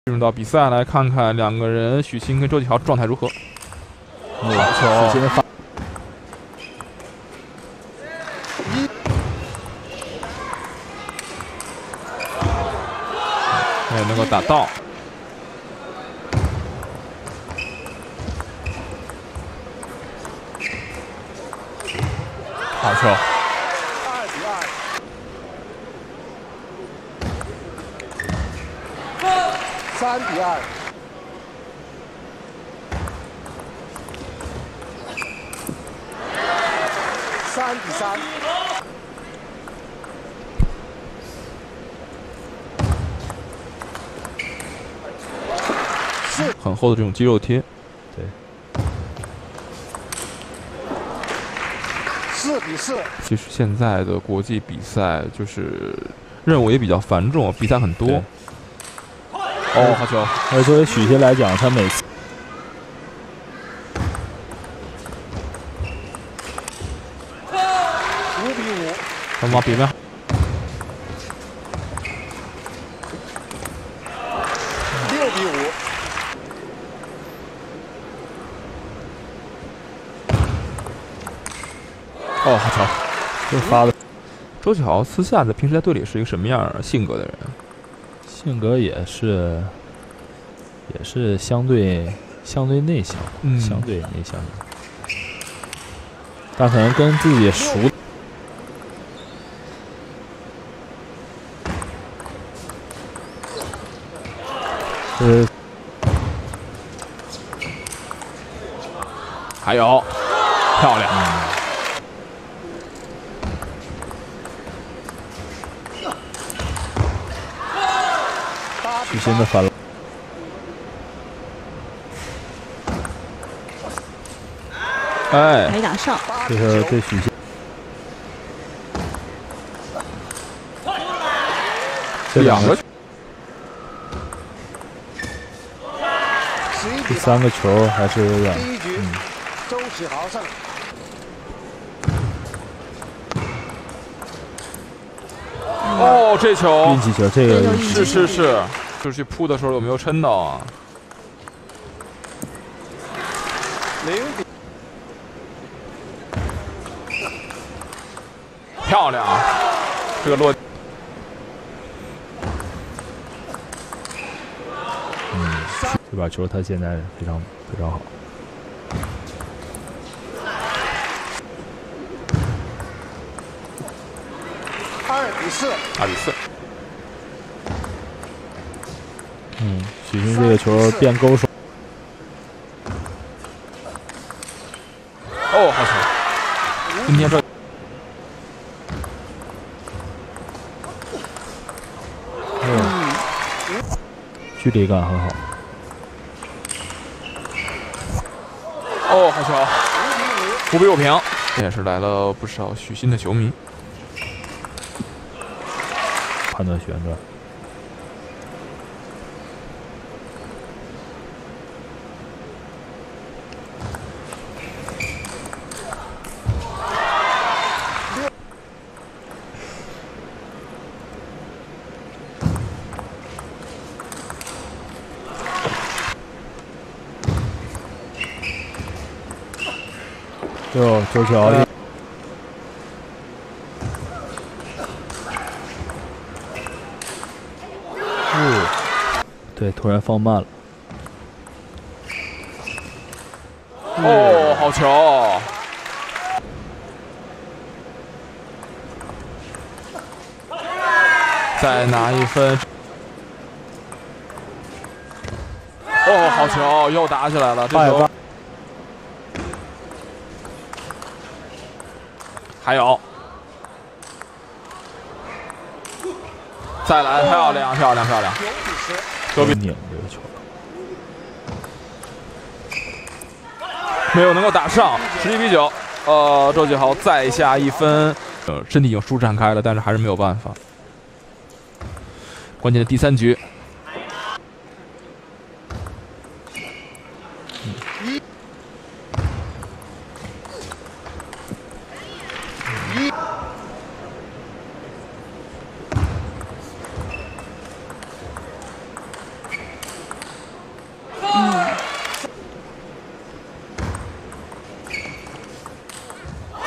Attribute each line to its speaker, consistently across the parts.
Speaker 1: 进入到比赛，来看看两个人许昕跟周继豪状态如何。
Speaker 2: 好球！许昕的发。
Speaker 1: 没有能够打到。好球！
Speaker 3: 3比2，
Speaker 1: 很厚的这种肌肉贴，
Speaker 2: 对。
Speaker 3: 4比4。
Speaker 1: 其实现在的国际比赛就是任务也比较繁重，比赛很多。哦，好球！
Speaker 2: 而作为许昕来讲，他每次
Speaker 3: 5比5，
Speaker 1: 他往别边。
Speaker 3: 6比5，
Speaker 1: 哦，好球！
Speaker 2: 这发的。
Speaker 1: 周继豪私下在平时在队里是一个什么样性格的人？
Speaker 2: 性格也是相对内向，相对内向的，但可能跟自己熟。
Speaker 1: 还有，漂亮！
Speaker 2: 许昕的反了。
Speaker 1: 哎，
Speaker 4: 没打上，
Speaker 2: 这是对许昕。这两个。 第3个球还是有点。
Speaker 3: 第1局，周启豪胜。
Speaker 1: 哦，这球
Speaker 2: 运气球，这个
Speaker 1: 是，就是去扑的时候有没有撑到啊
Speaker 3: 0比。
Speaker 1: 漂亮，这个落。
Speaker 2: 这把球他现在非常好。
Speaker 3: 2比4。
Speaker 1: 2比4。
Speaker 2: 许昕这个球变勾手。
Speaker 1: 哦，好球！今天这。
Speaker 2: 距离感很好。
Speaker 1: 哦，好球！5比5平，这也是来了不少许昕的球迷。
Speaker 2: 判断旋转。周启豪。对，突然放慢了。
Speaker 1: 哦，好球！再拿1分。哦，好球！又打起来了，这球。 还有，再来，漂亮！
Speaker 3: 9比10。
Speaker 2: 拧这个球，
Speaker 1: 没有能够打上，11比9。周继豪再下1分，身体已经舒展开了，但是还是没有办法。关键的第3局。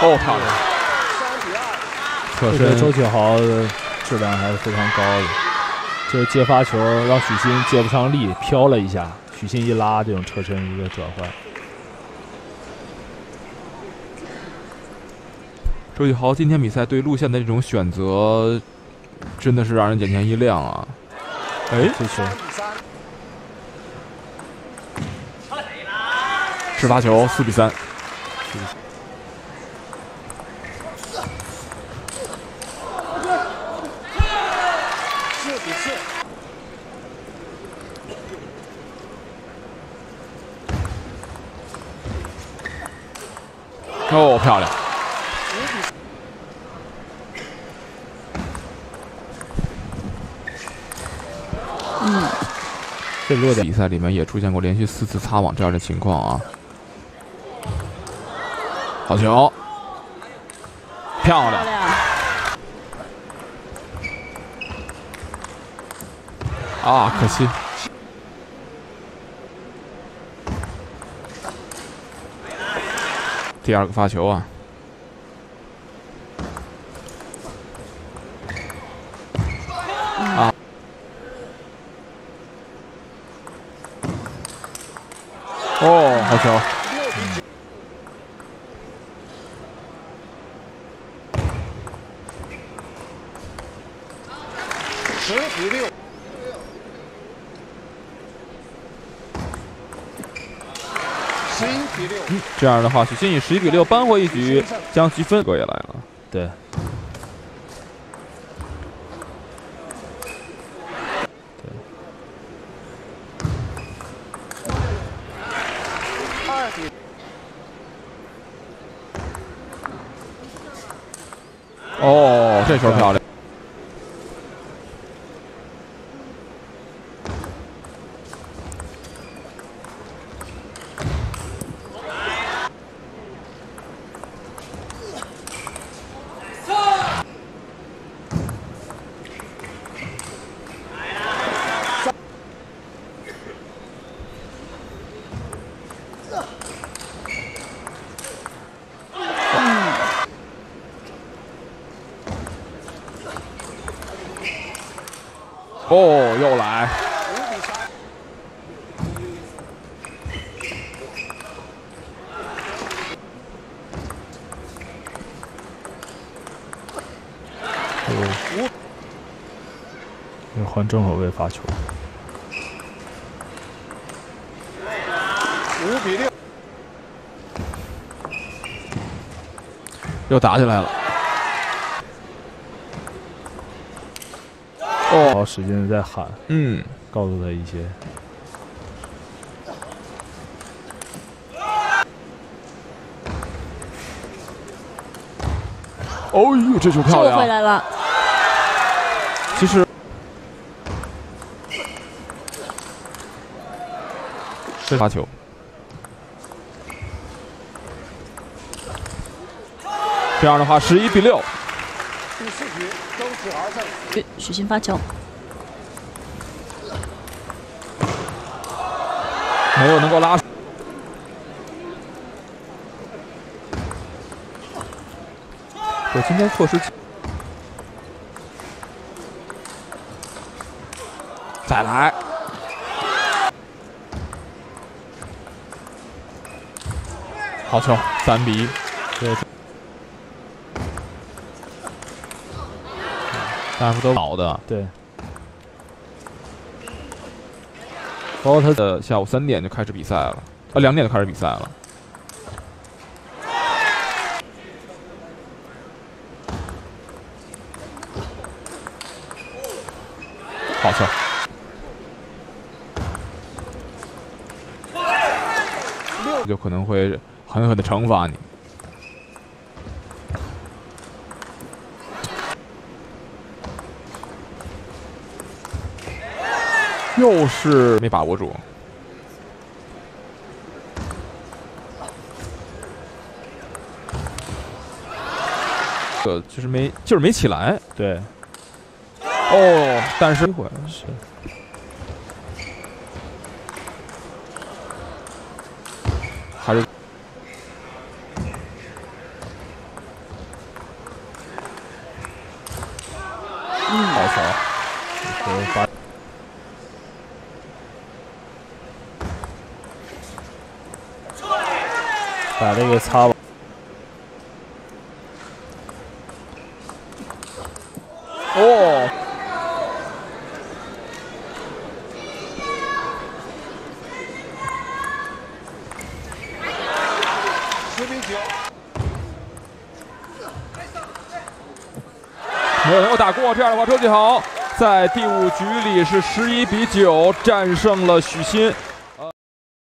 Speaker 1: 哦，漂亮！
Speaker 3: 3比2。
Speaker 1: 侧身，
Speaker 2: 周启豪的质量还是非常高的。就是接发球让许昕接不上力，飘了一下，许昕一拉，这种侧身一个转换。
Speaker 1: 周启豪今天比赛对路线的这种选择，真的是让人眼前一亮啊！哎，
Speaker 2: 这球
Speaker 1: 是发球，4比3。
Speaker 3: 4比4。
Speaker 1: 哦，漂亮！
Speaker 2: 这落点
Speaker 1: 比赛里面也出现过连续4次擦网这样的情况啊。好球，漂亮！啊，可惜。第2个发球啊！啊！哦，好球！
Speaker 3: 10比6。11比6。
Speaker 1: 这样的话，许昕以11比6扳回一局，将积分哥也来了。
Speaker 2: 对。
Speaker 3: 2比。
Speaker 1: 哦，这球漂亮。 哦，又来！
Speaker 2: 又换正后卫发球。
Speaker 3: 5比6。
Speaker 1: 又打起来了。
Speaker 2: 哦，使劲的在喊，告诉他一些。
Speaker 1: 哦呦，这球漂亮！
Speaker 4: 救回来了。
Speaker 1: 其实，这发球。 这样的话，11比6。
Speaker 3: 第4局，周启豪胜。
Speaker 4: 许昕发球，
Speaker 1: 没有能够拉。我今天错失。再来。好球，3比1。对。 但是都好的，
Speaker 2: 对。
Speaker 1: 包括他的下午3点就开始比赛了，2点就开始比赛了。好球！就可能会狠狠的惩罚你。 又是没把握住，就是没起来。
Speaker 2: 对。
Speaker 1: 哦，但是是还是
Speaker 2: 手，摆了一个擦网。哦。
Speaker 3: 10比9，
Speaker 1: 没有能够打过。这样的话，周继豪在第5局里是11比9战胜了许昕。